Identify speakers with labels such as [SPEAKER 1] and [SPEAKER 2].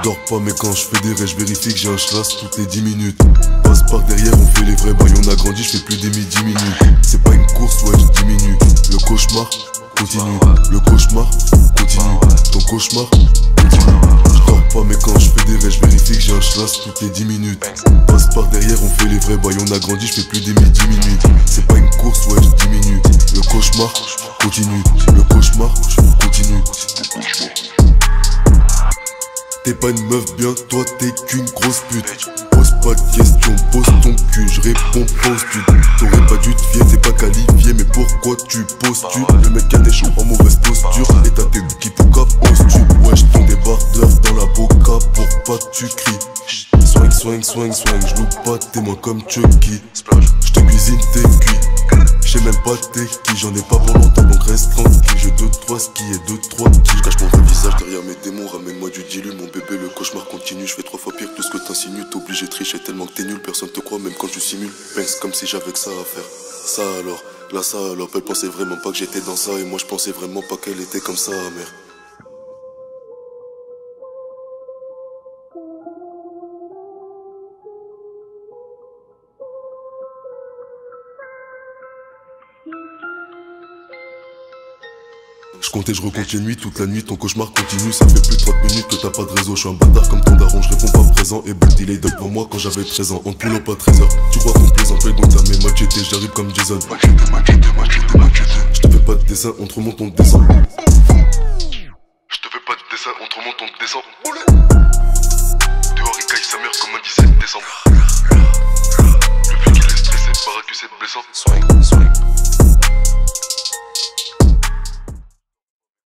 [SPEAKER 1] dors pas mais quand je fais des rêves, je vérifie que j'ai un schlass toutes les 10 minutes. Passe par derrière, on fait les vrais bails, on a grandi, je fais plus des mi-10 minutes. C'est pas une course, ouais, je diminue. Le cauchemar continue, le cauchemar continue, ton cauchemar continue. Je dors pas mais quand je fais des rêves, je vérifie que j'ai un schlass toutes les 10 minutes. Passe par derrière, on fait les vrais bails, on a grandi, je fais plus des mi-10 minutes. C'est pas une course, ouais, je diminue. Le cauchemar continue, le cauchemar continue. T'es pas une meuf bien, toi t'es qu'une grosse pute. Pose pas de questions, pose ton cul, je réponds pose-tu. T'aurais pas dû te fier, t'es pas qualifié, mais pourquoi tu postules? Le mec a des chaud en mauvaise posture, et t'as tes qui pourquoi poses-tu? Ouais, j't'en débardeur dans la boca pour pas que tu cries. Swing, swing, swing, swing, j'loupe pas tes mains comme Chucky. J'te cuisine tes cuits, j'sais même pas t'es qui. J'en ai pas pour longtemps donc reste tranquille. J'ai 2-3 skis et 2-3 petits. J'cache mon vrai visage derrière mes démons. Ramène-moi du dilu mon bébé, le cauchemar continue. J'fais 3 fois pire que tout ce que t'insinues. T'es obligé de tricher tellement que t'es nul. Personne te croit même quand tu simules. Pense comme si j'avais que ça à faire. Ça alors, là ça alors. Elle pensait vraiment pas que j'étais dans ça. Et moi je pensais vraiment pas qu'elle était comme ça, mère. Je comptais, je recompte les nuits, toute la nuit ton cauchemar continue. Ça fait plus de 30 minutes que t'as pas de réseau. Je suis un bâtard comme ton daron, je réponds pas présent. Et Bolt il est devant moi quand j'avais 13 ans. On te pull pas 13 heures. Tu crois qu'on plaisante, paye donc t'as mes machetés. J'arrive comme Jason. Je te fais pas de dessin, on te remonte, on te descend. Je te fais pas de dessin, on te remonte, on te descend. Dehors il caille sa mère comme un 17 décembre. Le flic il est stressé, paraît que c'est blessant.